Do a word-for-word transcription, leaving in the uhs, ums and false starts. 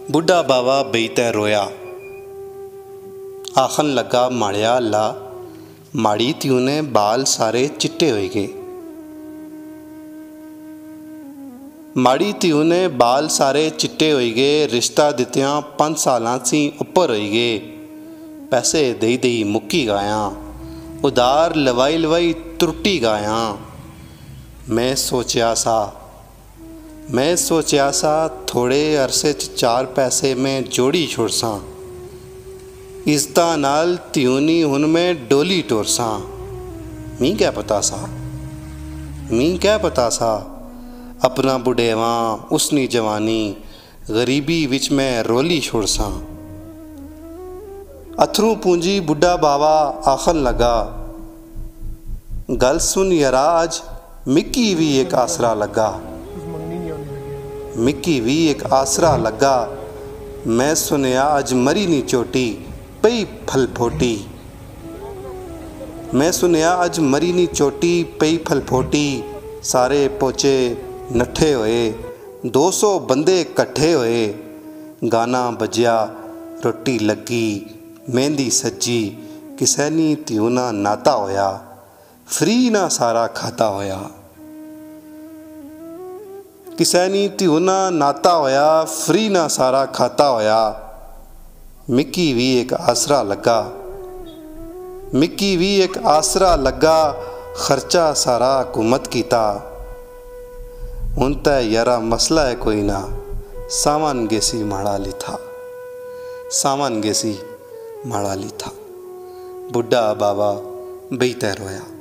बुढ़ा बावा बेईते रोया। आखन लगा माड़िया अल्ला माड़ी त्यू ने बाल सारे चिट्टे हो गए। माड़ी त्यू ने बाल सारे चिट्टे हो गए। रिश्ता दित्तियां पांच सालां सी उपर हो गए। पैसे दई दई मुक्की गाया। उधार लवाई लवाई त्रुटी गाया। मैं सोचा सा मैं सोचा सा थोड़े अरसे च चार पैसे में जोड़ी छोड़सा। इज्जता नाल त्यूनी हुन में डोली टोरसा। मी क्या पता सा मी क्या पता सा अपना बुढ़ेवा उसनी जवानी गरीबी विच में रोली छोड़सा। अथरू पूंजी बुढ़ा बावा आखन लगा, गल सुन यारा अज मिक्की भी एक आसरा लगा। मिक्की भी एक आसरा लगा। मैं सुनिया अज मरी नी चोटी पई फल फोटी। मैं सुनिया अज मरी नी चोटी पई फल फोटी। सारे पोचे नठे होए। दो सौ बंदे कट्ठे होए। गाना बजया रोटी लगी मेहंदी सजी। किसे नी त्यू ना नाता होया फ्री ना सारा खाता होया। किसे नी त्यू ना नाता होया फ्री ना सारा खाता होया। मिक्की भी एक आसरा लगा। मिक्की भी एक आसरा लगा। खर्चा सारा हुकूमत कीता। हुन ते यारा मसला है कोई ना सामान गेसी माड़ा लिथा। सामान गेसी माड़ा लिथा। बुढ़ा बाबा बेईते रोया।